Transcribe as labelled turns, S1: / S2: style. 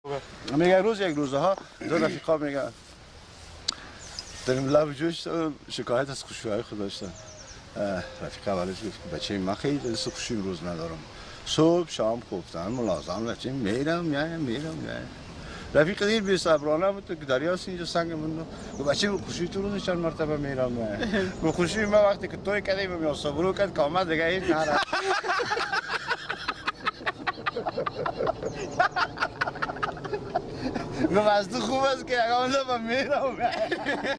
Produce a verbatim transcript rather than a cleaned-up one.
S1: میگه روز یک روزه ها دو رفیقا میگن داریم لب جوش شکایت از خوشوهای خود داشتن. رفیق اولش گفت بچه من خیلی خوشی روز ندارم، صبح شام خوفتن ملازم بچه میرم میایم میرم میایم. رفیق دیر بی صبرانه بود که دریاست اینجا سنگ من گفت بچه خوشی تو روز چند مرتبه میرم میایم. گفت خوشی ما وقتی که توی کردیم میام صبرو کرد که آمد دیگه هیچ نره. گفت از تو خوب است که اگه آمده میرم.